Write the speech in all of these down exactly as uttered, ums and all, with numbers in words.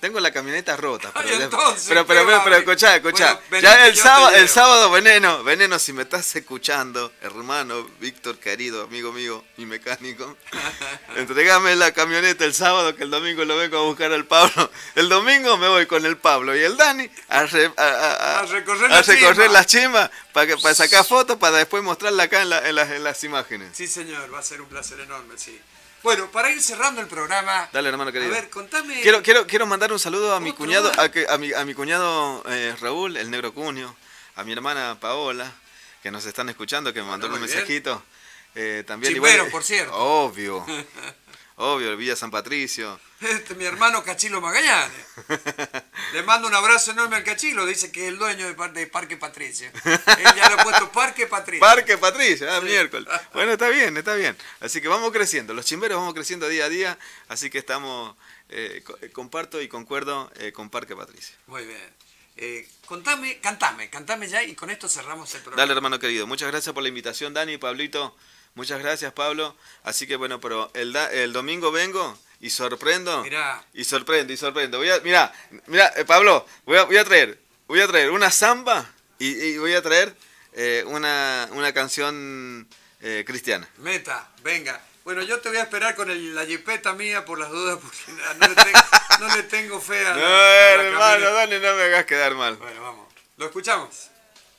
tengo la camioneta rota. Pero, Ay, entonces, pero, pero, pero, pero, escuchá, escuchá. Bueno, ya el sábado, el sábado, Veneno, Veneno, si me estás escuchando, hermano, Víctor, querido, amigo mío, mi mecánico, entregame la camioneta el sábado, que el domingo lo vengo a buscar al Pablo. El domingo me voy con el Pablo y el Dani a, re, a, a, a, a recorrer, a recorrer las chimas para pa sacar fotos, para después mostrarla acá en, la, en, las, en las imágenes. Sí, señor, va a ser un placer enorme, sí. Bueno, para ir cerrando el programa... Dale, hermano querido. A ver, contame... Quiero, quiero, quiero mandar un saludo a mi cuñado, a, que, a, mi, a mi cuñado eh, Raúl, el negro Cunio, a mi hermana Paola, que nos están escuchando, que me mandó un mensajito. Eh, también Chimbero, igual, por cierto. Obvio. Obvio, el Villa San Patricio. Este, mi hermano Cachilo Magallanes. Le mando un abrazo enorme al Cachilo. Dice que es el dueño de, de Parque Patricio. Él ya le ha puesto Parque Patricio. Parque Patricio, ah, sí. Miércoles. Ah. Bueno, está bien, está bien. Así que vamos creciendo. Los chimberos vamos creciendo día a día. Así que estamos, eh, comparto y concuerdo eh, con Parque Patricio. Muy bien. Eh, contame, cantame, cantame ya y con esto cerramos el programa. Dale, hermano querido. Muchas gracias por la invitación, Dani, Pablito. Muchas gracias, Pablo. Así que bueno, pero el, da, el domingo vengo y sorprendo. Mirá. Y sorprendo, y sorprendo. Voy a, mirá, mirá, eh, Pablo, voy a, voy a traer, voy a traer una samba y, y voy a traer eh, una, una canción eh, cristiana. Meta, venga. Bueno, yo te voy a esperar con el, la jipeta mía por las dudas, porque no le tengo, no le tengo fe a la, No, a la hermano, Dani, no me hagas quedar mal. Bueno, vamos. Lo escuchamos.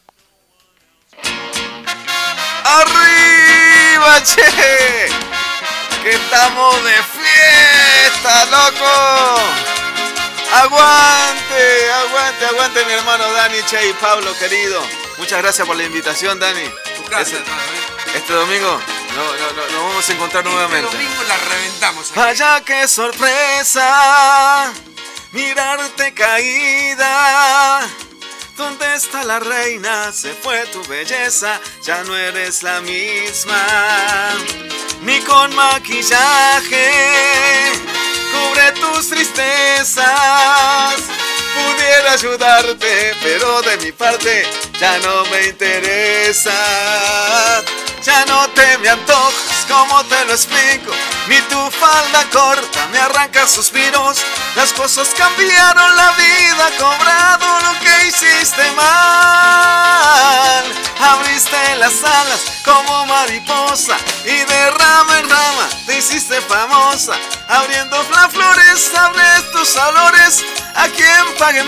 ¡Arriba, che! ¡Que estamos de fiesta, loco! ¡Aguante, aguante, aguante, mi hermano Dani, Che y Pablo, querido! Muchas gracias por la invitación, Dani. Tu casa, Ese, hermano, ¿eh? Este domingo no, no, no, nos vamos a encontrar este nuevamente. Este domingo la reventamos aquí. Vaya qué sorpresa, mirarte caída. ¿Dónde está la reina? Se fue tu belleza, ya no eres la misma. Ni con maquillaje cubre tus tristezas. Pudiera ayudarte, pero de mi parte ya no me interesa. Ya no te me antojas, ¿cómo te lo explico? Ni tu falda corta me arranca suspiros. Las cosas cambiaron, la vida ha cobrado lo que hiciste mal. Abriste las alas como mariposa y de rama en rama te hiciste famosa. Abriendo las flores, abres tus olores, ¿a quién pague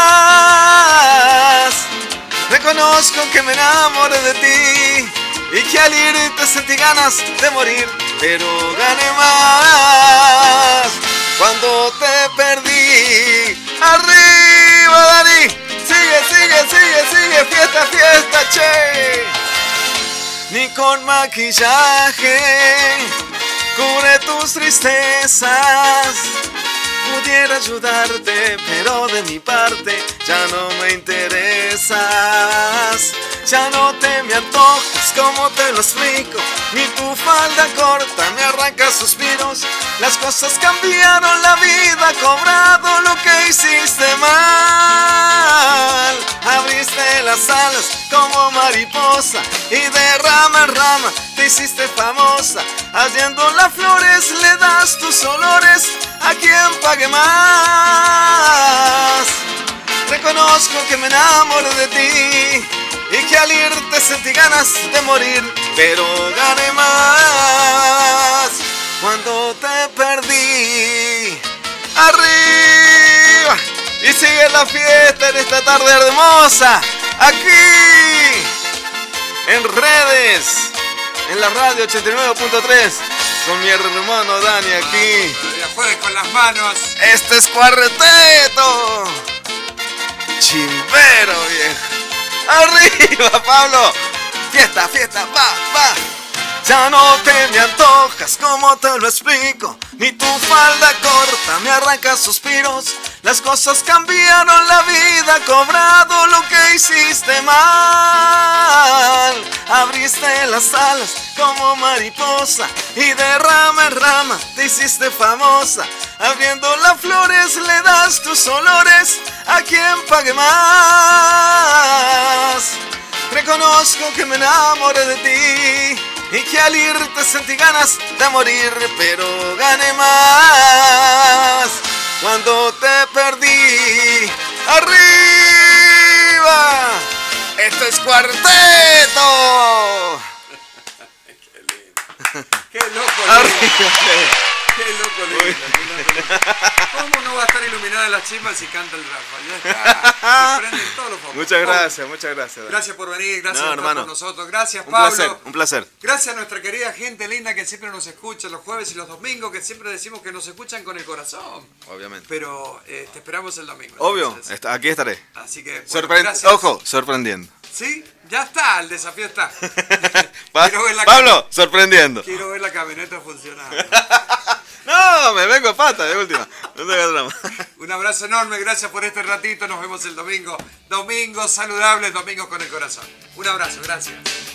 más? Reconozco que me enamoré de ti y que al irte sentí ganas de morir, pero gané más cuando te perdí. ¡Arriba, Dani! ¡Sigue, sigue, sigue, sigue! ¡Fiesta, fiesta, che! Ni con maquillaje cubre tus tristezas. Pudiera ayudarte, pero de mi parte ya no me interesas. Ya no te me antojas, ¿cómo te lo explico? Ni tu falda corta me arranca suspiros. Las cosas cambiaron, la vida ha cobrado lo que hiciste mal. Abriste las alas como mariposa y de rama en rama te hiciste famosa. Haciendo las flores le das tus olores, ¿a quién pague más? Reconozco que me enamoré de ti y que al irte sentí ganas de morir, pero gané más cuando te perdí. ¡Arriba! Y sigue la fiesta en esta tarde hermosa, aquí en redes, en la radio ochenta y nueve punto tres, con mi hermano Dani aquí. Ya juegues con las manos. Este es Cuarteto Chimbero, viejo. ¡Arriba, Pablo! ¡Fiesta, fiesta! ¡Va, va! Ya no te me antojas, ¿cómo te lo explico? Ni tu falda corta me arranca suspiros. Las cosas cambiaron, la vida ha cobrado lo que hiciste mal. Abriste las alas como mariposa y de rama en rama te hiciste famosa. Abriendo las flores le das tus olores, ¿a quién pague más? Reconozco que me enamoré de ti y que al irte sentí ganas de morir, pero gané más cuando te perdí. ¡Arriba! ¡Esto es Cuarteto! ¡Qué loco! ¡Arriba! ¡Qué loco, lindo, qué loco, lindo! ¿Cómo no va a estar iluminada la chimba si canta el Rafa? Ya está. Se prenden todos los focos. Muchas gracias, muchas gracias. Gracias por venir, gracias No, por estar hermano. con nosotros. Gracias, Un Pablo. placer, un placer. Gracias a nuestra querida gente linda que siempre nos escucha los jueves y los domingos, que siempre decimos que nos escuchan con el corazón. Obviamente. Pero eh, te esperamos el domingo. Obvio, entonces. está- aquí estaré. Así que, bueno, Sorpre- gracias. Ojo, sorprendiendo. Sí, ya está, el desafío está. Pa- Quiero ver la Pablo, sorprendiendo. Quiero ver la camioneta funcionando. No, me vengo a pata de última. No tengo drama. Un abrazo enorme, gracias por este ratito. Nos vemos el domingo. Domingos saludables, domingos con el corazón. Un abrazo, gracias.